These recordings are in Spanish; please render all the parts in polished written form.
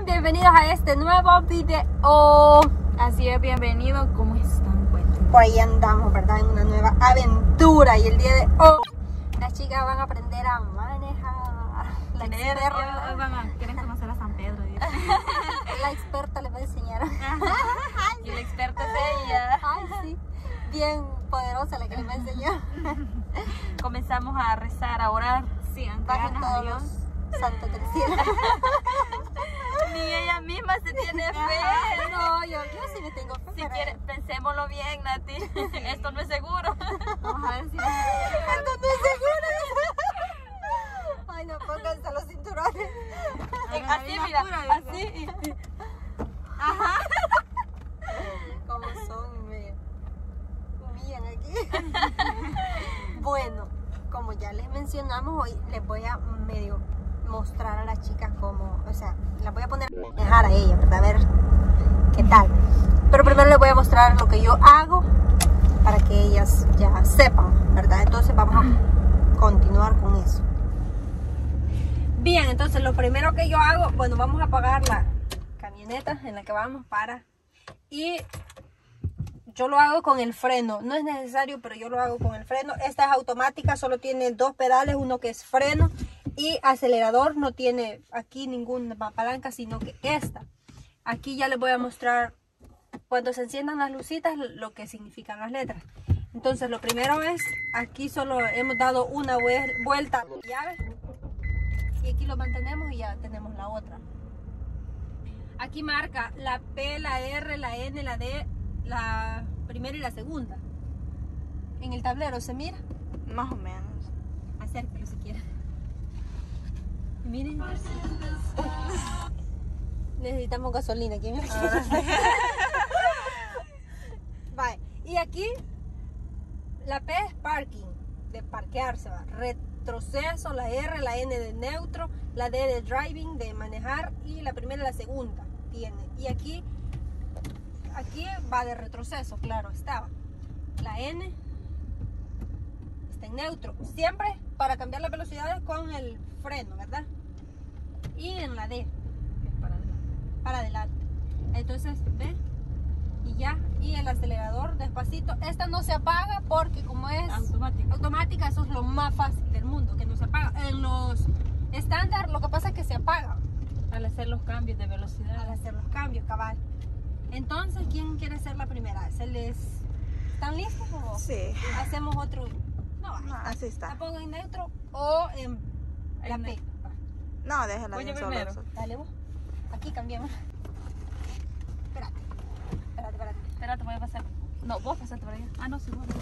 Bienvenidos a este nuevo video. Así es, bienvenido. ¿Cómo están? Cuéntenme. Por ahí andamos, ¿verdad? En una nueva aventura. Y el día de hoy las chicas van a aprender a manejar. Quieren conocer a San Pedro. La experta les va a enseñar. Y la experta es ella. Ay, sí. Bien poderosa la que les va a enseñar. Comenzamos a rezar, a orar. Sí, Bajen todos los santos del cielo. Ni ella misma se tiene fe. No, yo sí me tengo fe. Si quiere, pensémoslo bien, Nati. Esto no es seguro. Vamos a ver si... Esto no es seguro. Ay, no, pónganse los cinturones. Así, mira, así. Ajá. Como son, me humillan aquí. Bueno, como ya les mencionamos, hoy les voy a medio mostrar a las chicas cómo, o sea, las voy a poner a manejar a ellas, ¿verdad? A ver qué tal. Pero primero les voy a mostrar lo que yo hago para que ellas ya sepan, ¿verdad? Entonces vamos a continuar con eso. Bien, entonces lo primero que yo hago, bueno, vamos a apagar la camioneta en la que vamos y yo lo hago con el freno. No es necesario, pero yo lo hago con el freno. Esta es automática, solo tiene dos pedales, uno que es freno y acelerador. No tiene aquí ninguna palanca, sino que esta. Aquí ya les voy a mostrar cuando se enciendan las lucitas lo que significan las letras. Entonces lo primero es, aquí solo hemos dado una vuelta a la llave y aquí lo mantenemos y ya tenemos la otra. Aquí marca la P, la R, la N, la D, la primera y la segunda. En el tablero se mira. Más o menos. Acérquelo si quieren. Y miren. Necesitamos gasolina aquí. Vale. Y aquí la P es parking, de parquearse, va. Retroceso, la R, la N de neutro, la D de driving, de manejar, y la primera y la segunda tiene. Y aquí va de retroceso, claro, estaba. La N está en neutro. Siempre para cambiar las velocidades con el freno, ¿verdad? Y en la D, para adelante. Entonces, ¿ve? Y ya. Y el acelerador despacito. Esta no se apaga porque como es automática, eso es lo más fácil del mundo, que no se apaga. En los estándar lo que pasa es que se apaga Al hacer los cambios de velocidad. al hacer los cambios, cabal. Entonces, ¿quién quiere ser la primera? ¿Están listos o Sí. hacemos otro? No, Así está. la pongo en neutro o en la P. No, déjala Oye, bien primero. solo. Dale vos. Aquí cambiamos. Espérate. Espérate, voy a pasar. No, vos pasaste por allá. Ah, no, sí, vos.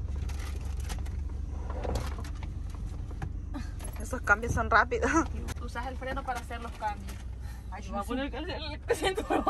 Esos cambios son rápidos. Usas el freno para hacer los cambios. Ay, Yo voy a poner el cinturón.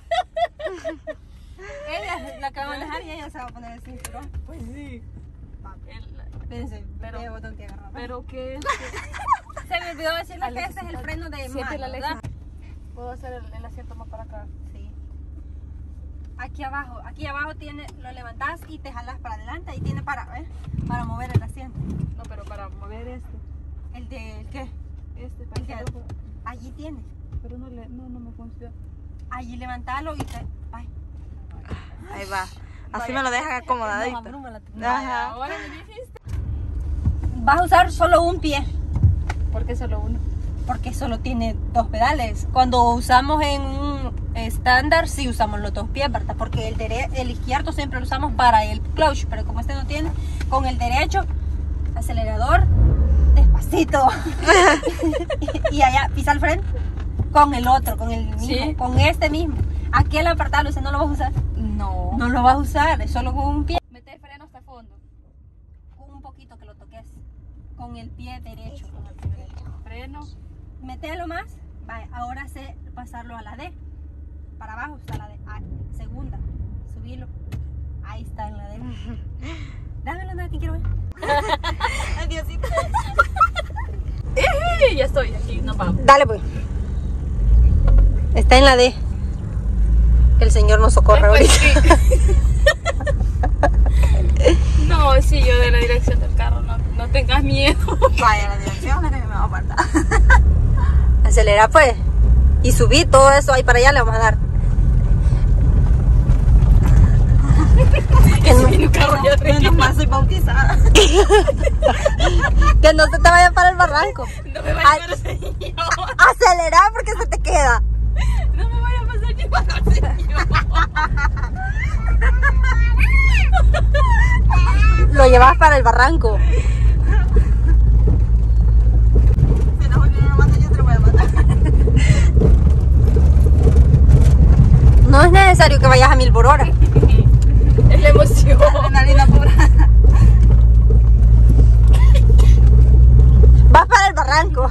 Ella la que va a manejar y ella se va a poner el cinturón. Pues sí. Espérense, Pero- ¿qué botón que agarrar? Pero que Se me olvidó decirles que Alexa, este es el freno de siente mano, la ¿verdad? Alexa. Puedo hacer el asiento más para acá. Sí. Aquí abajo tiene, lo levantás y te jalas para adelante. Ahí tiene para mover el asiento. No, pero para mover este. ¿El de qué? Este, para El de, hacerlo. allí tiene. Pero no me funciona. Allí levantalo y te... Ay. Ahí va. Así me lo dejan acomodadito. Ajá. Ahora me dijiste. Vas a usar solo un pie, ¿Por qué solo uno? porque solo tiene dos pedales. Cuando usamos en un estándar, sí usamos los dos pies, ¿verdad? Porque el izquierdo siempre lo usamos para el clutch, pero como este no tiene, con el derecho, acelerador, despacito. Y allá pisa el freno con el otro, con el mismo, ¿Sí? con este mismo. Aquel apartado, ese no lo vas a usar. No. No lo vas a usar, es solo con un pie. Mete el freno hasta fondo. Con un poquito que lo toques. Con el pie derecho. Con el pie derecho. Freno. Mételo más. Vale, ahora sé pasarlo a la D. Para abajo está la D. Ah, segunda. Subilo. Ahí está en la D. Dámelo, Nati, quiero ver. Adiósito. Ya estoy aquí, nos vamos. Dale, pues. Está en la D. Que el Señor nos socorre Pues ahorita. sí. No, sí, yo de la dirección del carro, no tengas miedo. Vaya, la dirección es la que me va a apartar. Acelera, pues. y subir todo eso ahí para allá le vamos a dar. Que no, Menos mal soy bautizada. que no se te vaya para el barranco. No me vaya a pasar yo. Acelerar porque se te queda. No me vaya a pasar yo. Lo llevas para el barranco. Si la Julia no lo mata, yo te lo voy a matar. No es necesario que vayas a 1000 por hora. Es la emoción. Adrenalina pura. Vas para el barranco.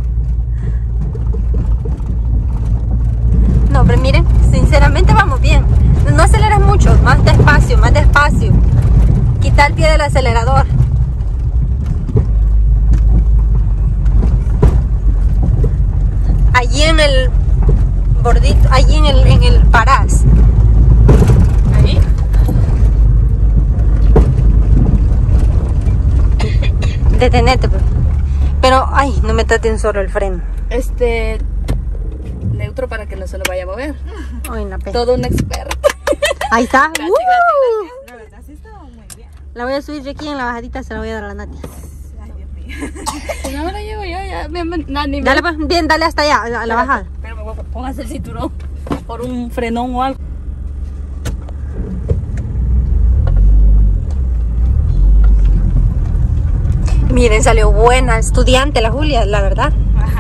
No, pero miren, sinceramente vamos bien. No aceleres mucho, más despacio, más despacio. Quita el pie del acelerador. Allí en el bordito, allí en el parás. Ahí. Detenete, pues. Pero, ay, no me traten solo el freno. Neutro para que no se lo vaya a mover. Ay, la pe. Todo un experto. Ahí está. Gracias. La verdad sí estaba muy bien. La voy a subir yo aquí en la bajadita, se la voy a dar a la Nati. Ay, Dios mío. Si no me la llevo yo, ya. Ni Dale, pues, bien, dale hasta allá, a la bajada. Pero me voy a póngase el cinturón por un frenón o algo. Miren, salió buena estudiante la Julia, la verdad. Ajá.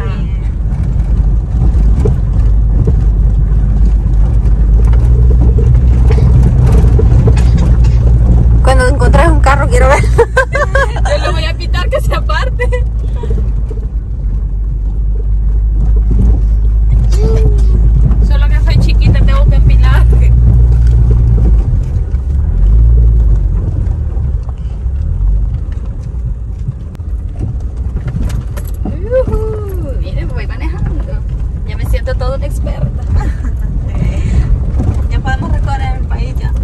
Cuando encontrás un carro quiero ver. Yo le voy a pitar que se aparte. Solo que soy chiquita, tengo que empinar. Miren, voy manejando. Ya me siento toda una experta. Ya podemos recorrer el país ya.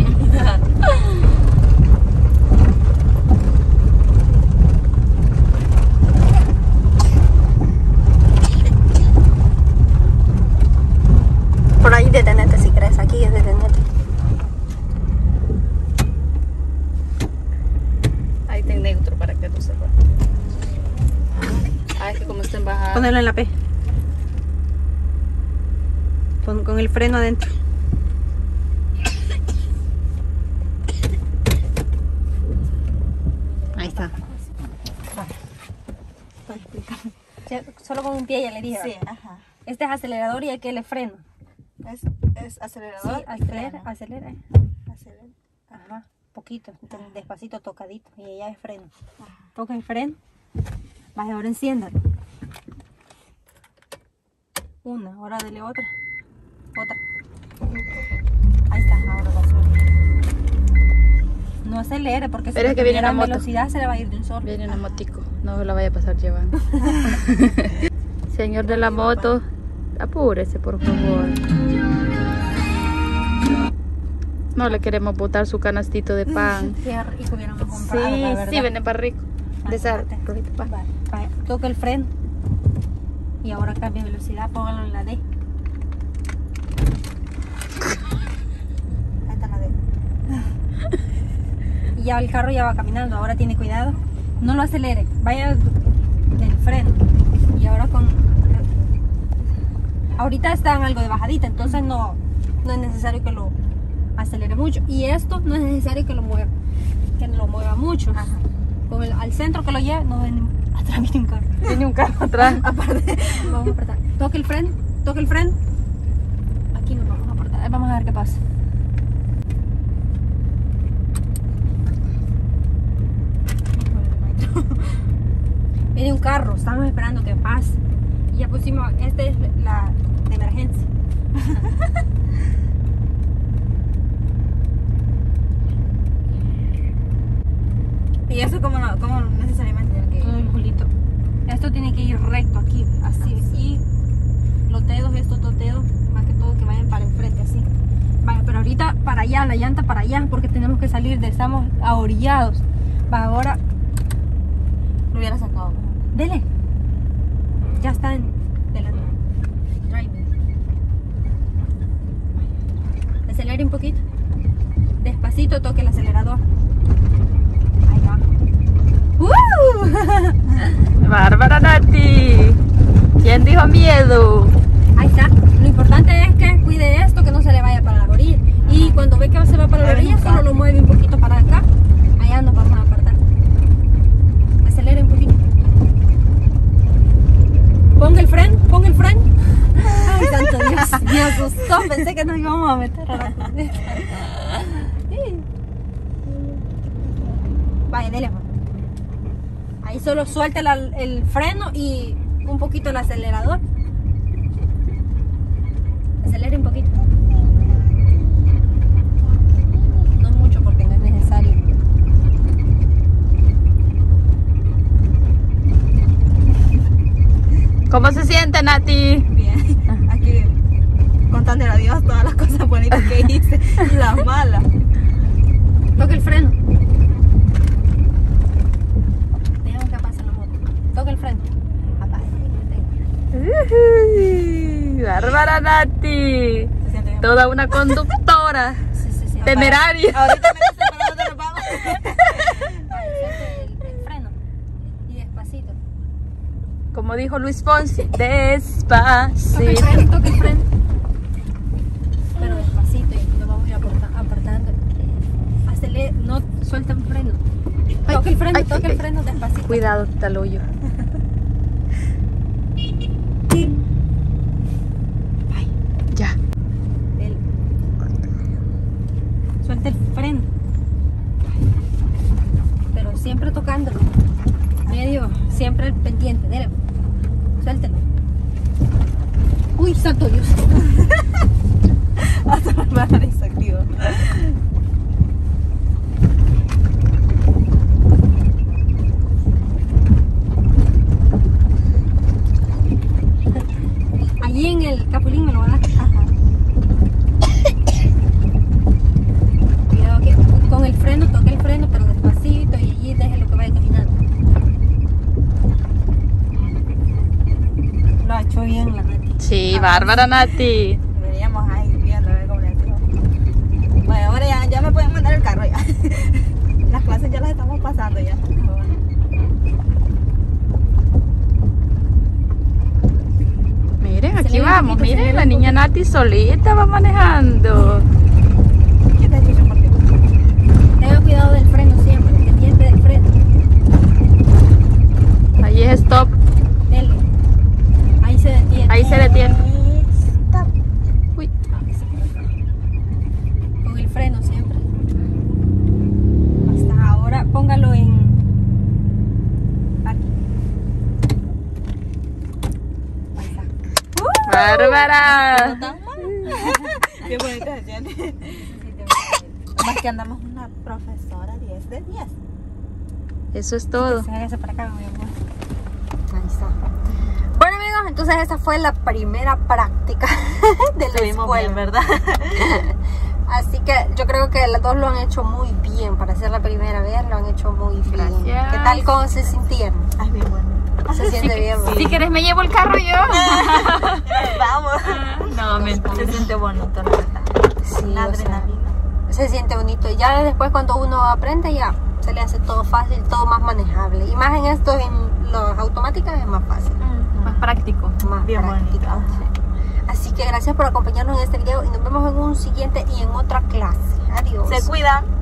Por ahí detenete si crees, aquí es detenete. Ahí tengo neutro para que no se vaya. Ah, es que como está en bajada. Ponelo en la P. Con el freno adentro. Ahí está. Solo con un pie ya le dije. Sí, ajá. Este es acelerador y aquel es freno. Es acelerador. Sí, y acelera, freno. acelera. Acelera. Ajá, poquito, despacito, tocadito. Y ella es freno. Toca el freno. Vaya, ahora enciéndalo. Una, ahora dele otra. Otra. Ahí está, ahora va a subir. No acelere porque Pero si es que viene tuviera una moto. velocidad se le va a ir de un solo. Viene una motico, no se la vaya a pasar llevando. Señor de la moto, apúrese por favor. No le queremos botar su canastito de pan. Qué rico hubiéramos comprado, la Sí, verdad. sí, vende para rico. De esa Imagínate. rojita pan. Vaya, toca el freno. Y ahora cambia velocidad, póngalo en la D. Ahí está la D. Y ya el carro ya va caminando, ahora tiene cuidado. No lo acelere, vaya del freno. Y ahora con... Ahorita está en algo de bajadita, entonces no es necesario que lo acelere mucho. Y esto no es necesario que lo mueva mucho. Ajá. Con al centro que lo lleve, no ven, atrás viene un carro. Tiene un carro atrás. Aparte, vamos a apretar. Toque el freno, toque el freno. Aquí nos vamos a apretar, vamos a ver qué pasa. Viene un carro, estamos esperando que pase. Y ya pusimos, esta es la de emergencia. Y eso como necesariamente tiene que ir. Todo el culito. Esto tiene que ir recto aquí, así. Y los dedos, estos dos dedos, más que todo que vayan para enfrente, así. Vaya, pero ahorita para allá, la llanta para allá, porque tenemos que salir estamos ahorillados. Va, ahora, Lo hubiera sacado. dele. Ya está en delante. Drive. Bárbara Nati. ¿Quién dijo miedo? Ahí está. Lo importante es que cuide esto, que no se le vaya para la orilla. Y cuando ve que se va para la orilla, solo lo mueve un poquito para acá. Allá nos vamos a apartar. Acelere un poquito. Ponga el freno, ponga el freno. Ay, santo Dios, me asustó. Pensé que nos íbamos a meter a la camioneta. Vaya, dele. Ahí solo suelta el freno y un poquito el acelerador. Acelere un poquito. No mucho porque no es necesario. ¿Cómo se siente, Nati? Bien. Aquí contándole a Dios todas las cosas bonitas que hice y las malas. Toca el freno. Dejemos que pase la moto. Toca el freno. Bárbara Nati. Se siente bien. Toda una conductora. Sí. Temeraria. Ahorita me dice para dónde nos vamos. El freno. Y despacito. Como dijo Luis Fonsi, Toca el despacito. freno, toca el freno. Pero despacito y nos vamos a ir apartando. Acelere, no suelta el freno. Toca el freno, toca el freno despacito. Cuidado, está el hoyo. Ya. Suelta el freno. Pero siempre tocándolo. Medio, siempre el pendiente. Dele. Suéltelo. Uy, santo Dios. Hasta me van a desactivar. Allí en el capulín me lo va a dar. Cuidado que con el freno, toque el freno, pero despacito y allí déjelo que vaya caminando. Lo ha hecho bien la Nati. Sí, Bárbara Nati. Deberíamos ir viendo a ver cómo le hacemos. Bueno, ahora ya me pueden mandar el carro ya. Las clases ya las estamos pasando ya. Miren, aquí Acelera un vamos. poquito, Miren, acelera la un niña Nati solita va manejando. ¿Qué te has dicho por qué? Tenga cuidado del freno siempre, pendiente del freno. Ahí es stop. Dele. Ahí se detiene. Ahí se detiene. Stop. Uy. Con el freno siempre. Hasta ahora, póngalo en aquí. Ahí está. Bárbara. Qué bonito se siente. Más que andamos una profesora 10 de 10. Eso es todo. Hágase para acá, mi amor. Ahí está. Bueno, amigos, entonces esa fue la primera práctica de la Estuvimos escuela, bien, ¿verdad? Así que yo creo que las dos lo han hecho muy bien. Para ser la primera vez lo han hecho muy bien. Gracias. ¿Qué tal? ¿Cómo se sintieron? Ay, bien bueno. Se siente bien, ¿verdad? Si quieres me llevo el carro yo. Vamos. No, Se mentira. siente bonito, la verdad. Sí, La o sea, adrenalina. se siente bonito. Y ya después cuando uno aprende ya se le hace todo fácil, todo más manejable. Y más en esto, en las automáticas es más fácil. Más práctico. Más Bien práctico. bonito. Así que gracias por acompañarnos en este video y nos vemos en un siguiente y en otra clase. Adiós. Se cuidan.